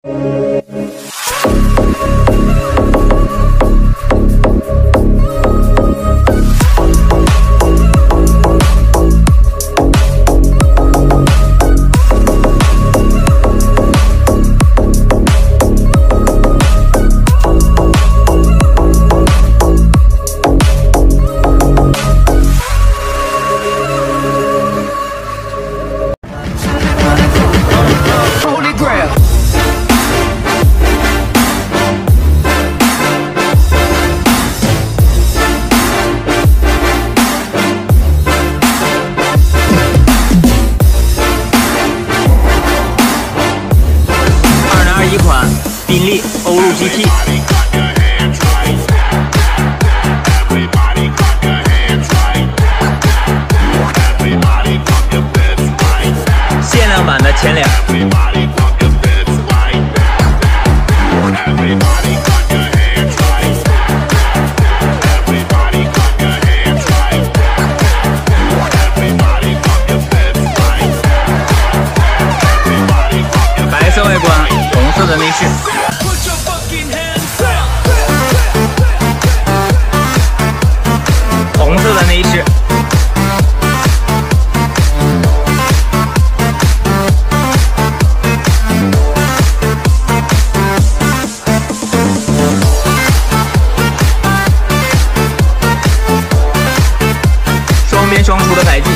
宾利欧陆 GT。 限量版的前脸。白色外观，红色的内饰。红色的内饰。 双边双出的排气。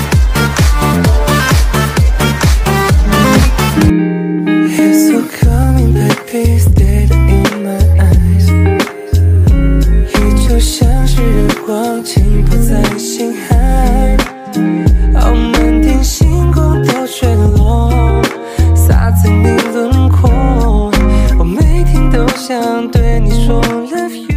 你就像是日光浸泡在心海，傲慢点星光都坠落，洒在你轮廓。我每天都想对你说 love you。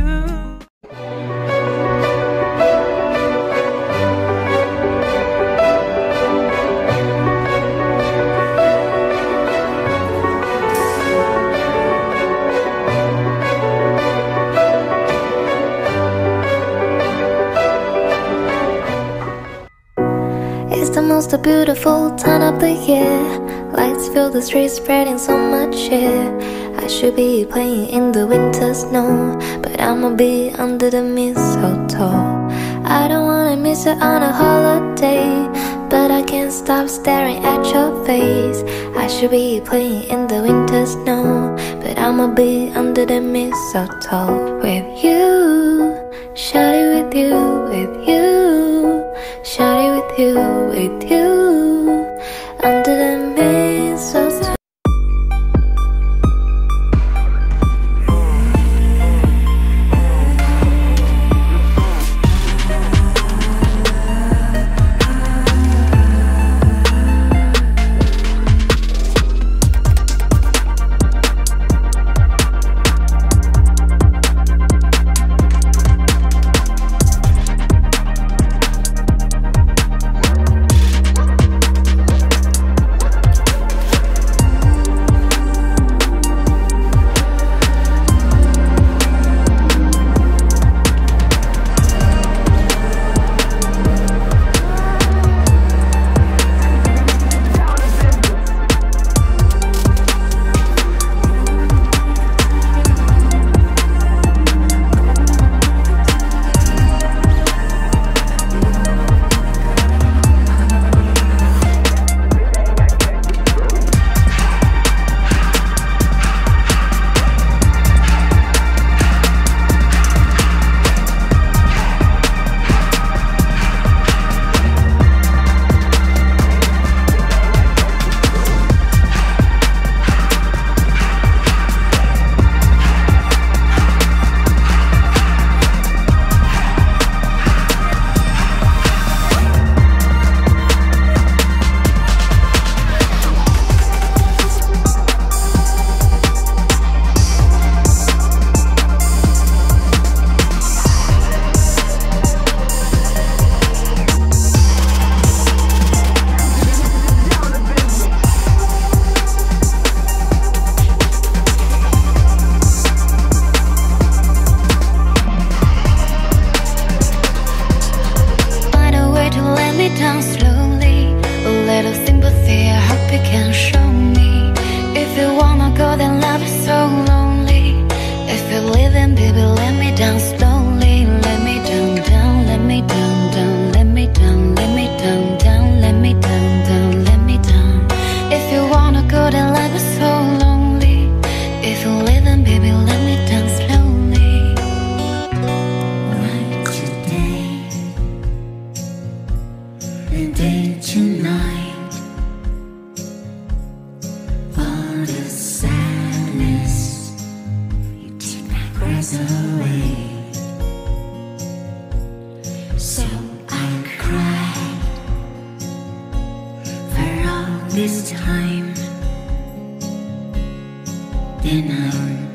It's the most beautiful time of the year. Lights fill the streets, spreading so much cheer. I should be playing in the winter snow, but I'ma be under the mistletoe. I don't wanna miss it on a holiday, but I can't stop staring at your face. I should be playing in the winter snow, but I'ma be under the mistletoe. With you, shawty, with you, with you, shawty, with you, with you, under the mistletoe. miles away. So I cried for all this time. Then I